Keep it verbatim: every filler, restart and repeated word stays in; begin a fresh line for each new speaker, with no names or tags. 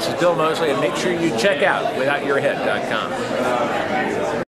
is Bill Moseley, and make sure you check out without your head dot com.